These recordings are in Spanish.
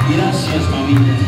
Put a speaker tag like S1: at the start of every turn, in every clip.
S1: Gracias, mamita.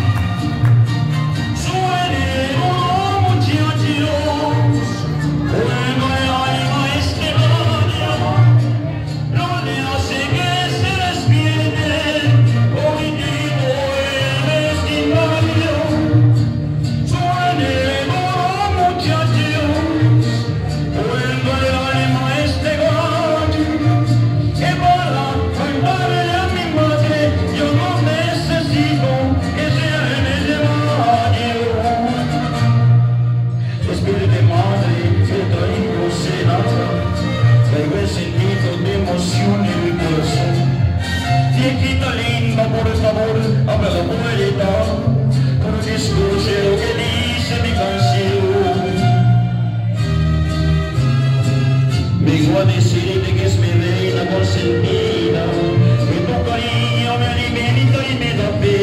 S1: Viejita linda, por favor, abra la puerta, porque escuche lo que dice mi canción. Vengo a decirte que es mi reina consentida, que tu cariño me alimenta y me da fe,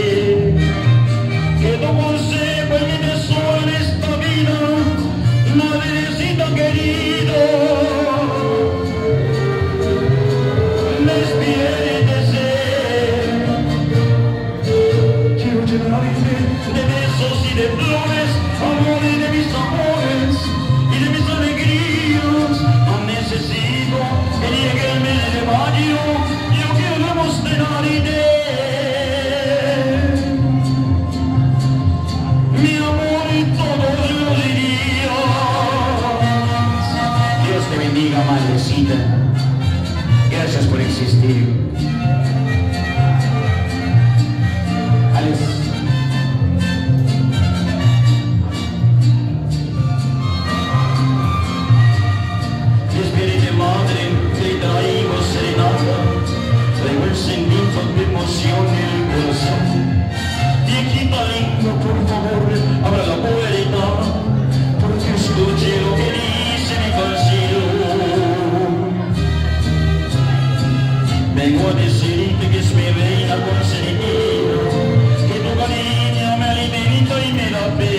S1: que tu consejo y mi tesoro en esta vida, madrecita querida. De besos y de flores, amores de mis amores y de mis alegrías. No necesito que llegue el mes de mayo, yo quiero demostrarte mi amor todos los días. Dios te bendiga, madrecita. Gracias por existir. Alex. Traigo el sentimiento de emoción en el corazón. Viejita linda, por favor, abra la puerta, porque escuche lo que dice mi canción. Vengo a decirte que es mi reina consentida, que tu cariño me alimenta y me da fe,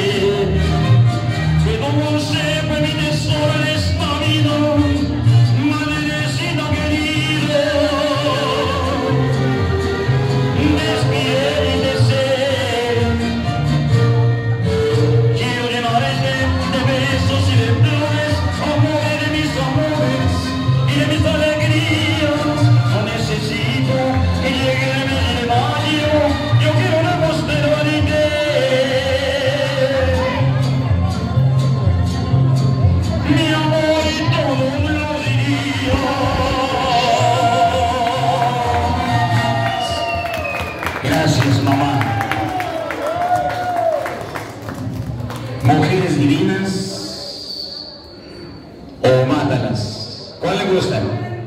S1: que tu consejo es mi tesoro en esta vida. Gracias, mamá. Mujeres divinas o mátalas. ¿Cuál le gusta?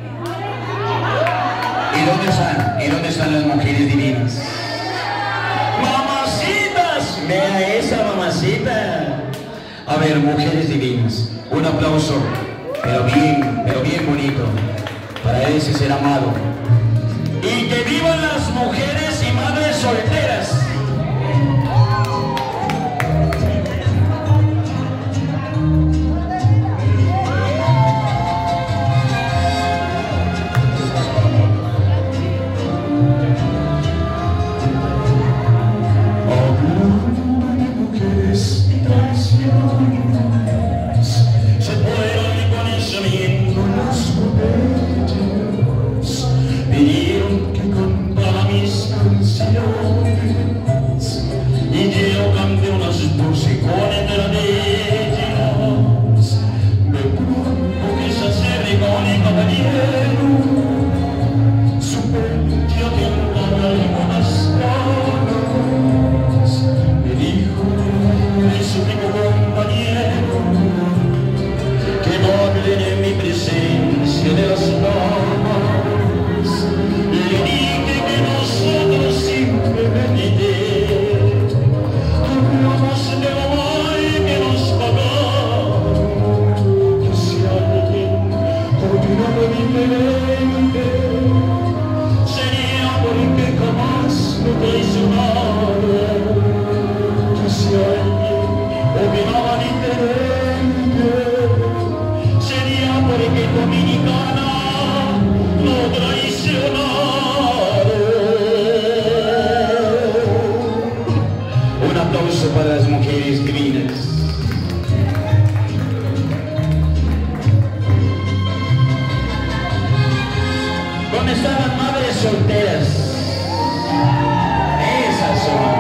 S1: ¿Y dónde están? ¿Y dónde están las mujeres divinas? ¡Mamacitas! Vea esa mamacita. A ver, mujeres divinas. Un aplauso, pero bien bonito, para ese ser amado. Y que vivan las mujeres y madres solteras. Se fueron con eso viendo los botellos, pidieron que contara mis canciones. ¿Dónde están las madres solteras? Esas son.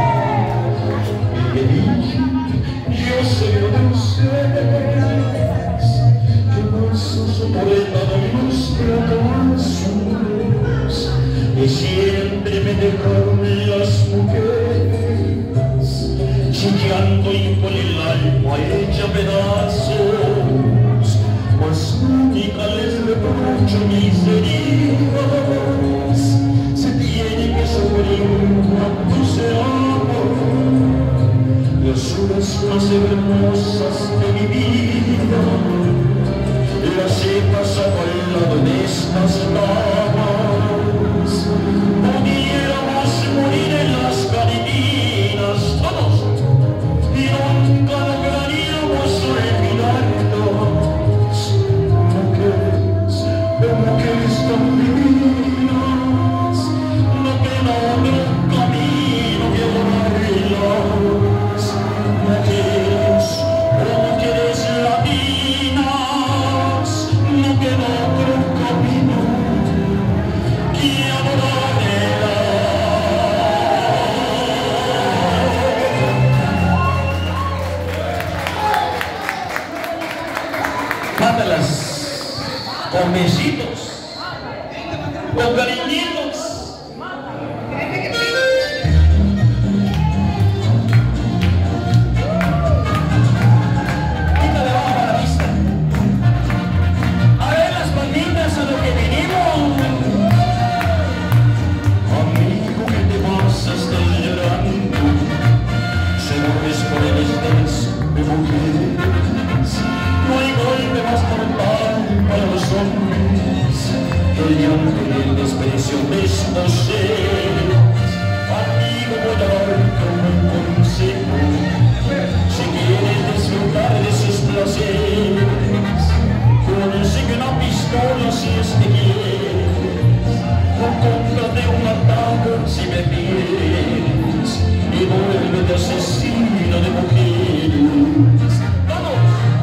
S2: Yo sé lo de ustedes, que no se soportan los fracasos, y siempre me dejaron las mujeres, chillando y con el alma hecha pedazos, pues nunca les reprocho mis heridas, se tiene que sufrir cuando se ama. Las horas más hermosas de mi vida las he pasado al lado de estas damas. Pudiéramos morir en las cantinas todos y nunca lograríamos olvidarnos. Mujeres tan divinas, no queda otro camino que adorarlas. Mujeres latinas, no queda otro camino que adorarlas.
S1: Mátalas con besitos, con cariñitos. Quítale abajo a la vista. A ver las palmitas a lo que vinimos.
S2: Amigo, que te vas a estar llorando, seguro es por el estrés de mujeres. No hay golpe más mortal para los hombres que el llanto y el desprecio de estos seres. Amigo, voy a darte un buen consejo, si quieres disfrutar de sus placeres, consigue una pistola si es que quieres, o cómprate un ataque si me pides, y vuélvete asesino de mujeres. ¡Vamos!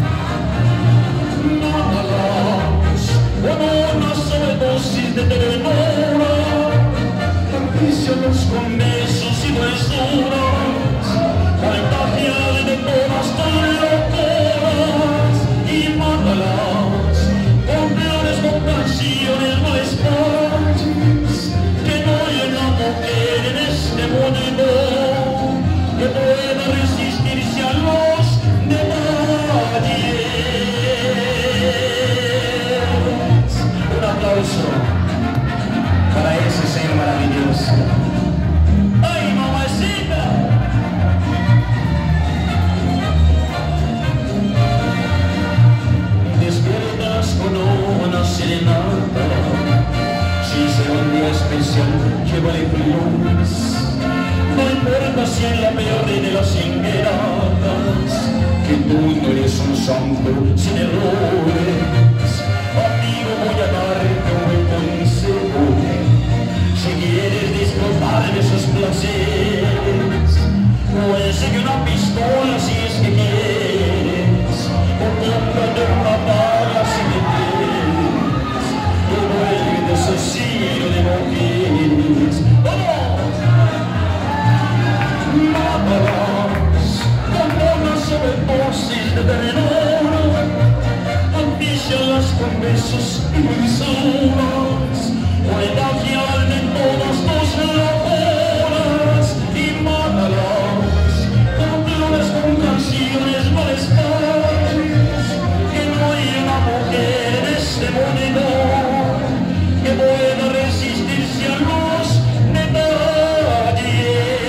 S2: Mátalas con una sobredosis de ternura, ambícialas con besos y dulzuras, contagiale de todas tus locuras, y mátalas con flores, con canciones, no despaches, que no hay una mujer en este mundo que pueda resistirse a los detalles.
S1: Un aplauso para ese ser maravilloso.
S2: ¡Ay, mamacita! Despiertas con una serenata, si será un día especial, llévale flores. No importa si es la peor de las ingratas, que tú no eres un santo sin errores. Amigo, voy a darte un buen consejo, si quieres disfrutar de esos placeres, consigue una pistola si es que quieres, o cómprate una bala si me quieres, y vuélvete asesino de mujeres. ¡Vamos! Mátalas con una sobredosis de ternura, ambícialas con besos y dulzuras, contagiale todas tus locuras, y mátalas con flores, con canciones, no despaches, que no hay una mujer en este mundo que pueda resistirse a los detalles.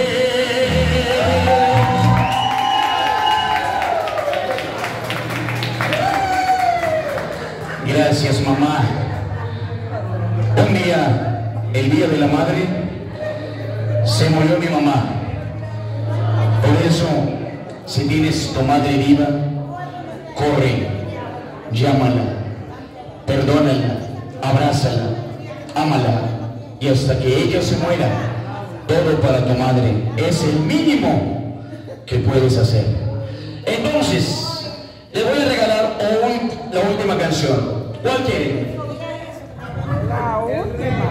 S1: Gracias, mamá. Un día, el día de la madre, se murió mi mamá. Por eso, si tienes tu madre viva, corre, llámala, perdónala, abrázala, ámala, y hasta que ella se muera, todo para tu madre. Es el mínimo que puedes hacer. Entonces, le voy a regalar hoy la última canción. ¿Cuál quiere?
S3: La última.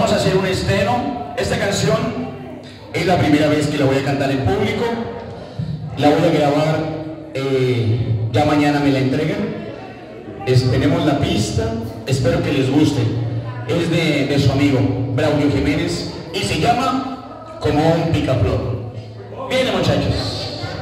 S1: Vamos a hacer un estreno. Esta canción es la primera vez que la voy a cantar en público. La voy a grabar, ya mañana me la entregan. Tenemos la pista, espero que les guste. Es de su amigo Braulio Jiménez y se llama Como un picaflor. Viene, muchachos.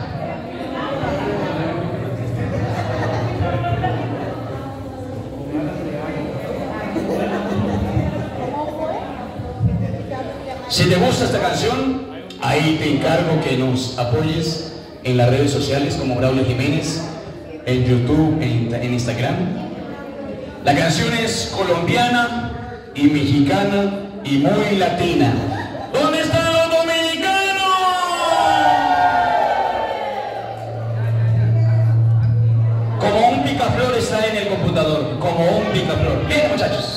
S1: Si te gusta esta canción, ahí te encargo que nos apoyes en las redes sociales como Braulio Jiménez, en YouTube, en Instagram. La canción es colombiana y mexicana y muy latina. ¿Dónde están los dominicanos? Como un picaflor está en el computador, como un picaflor. Bien, muchachos.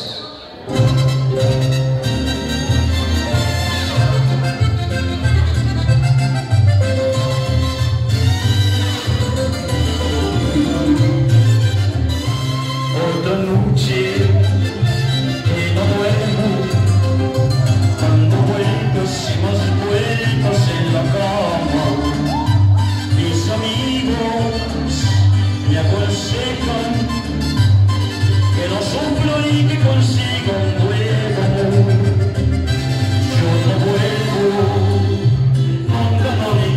S2: Otra noche que no duermo, dando vueltas y más vueltas en la cama. Mis amigos me aconsejan que no sufro y que consiga un nuevo. Yo no vuelvo nunca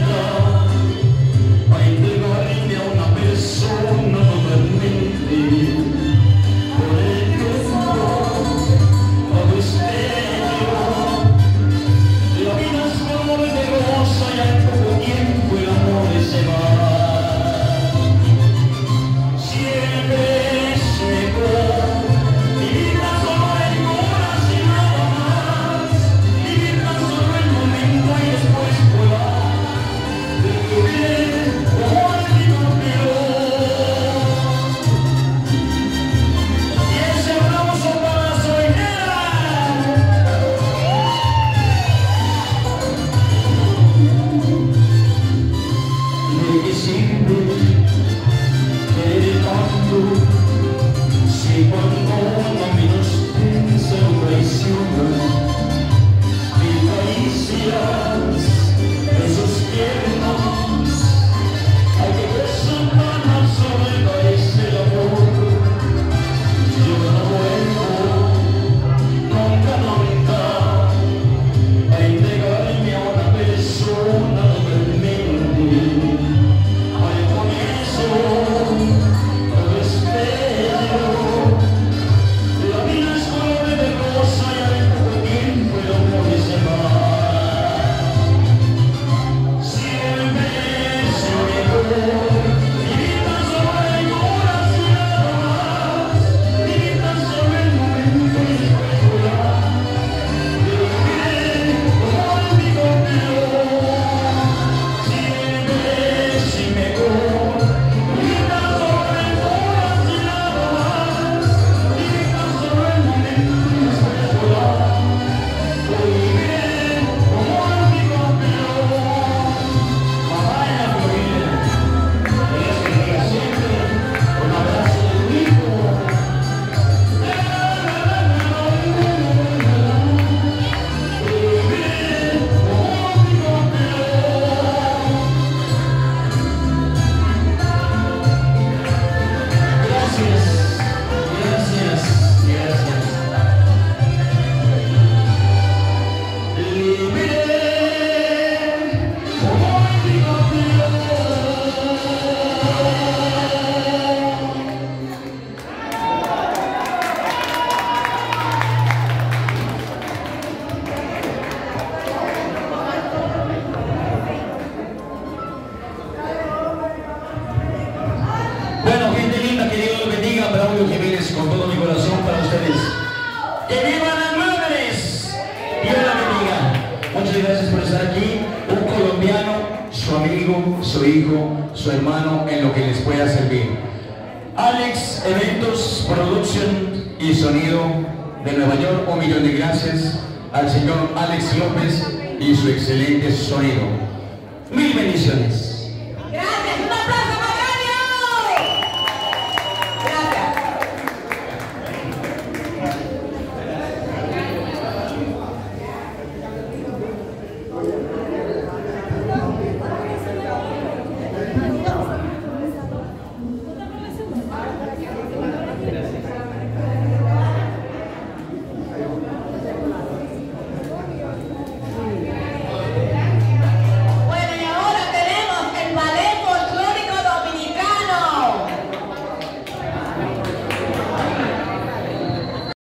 S2: a entregarme a una persona totalmente.
S1: Bueno, gente linda, que Dios los bendiga. Braulio Jiménez, con todo mi corazón para ustedes. ¡Que vivan las madres! Dios la bendiga. Muchas gracias por estar aquí. Un colombiano, su amigo, su hijo, su hermano, en lo que les pueda servir. Alex Eventos, Producción y Sonido de Nueva York. 1.000.000 de gracias al señor Alex López y su excelente sonido. 1000 bendiciones.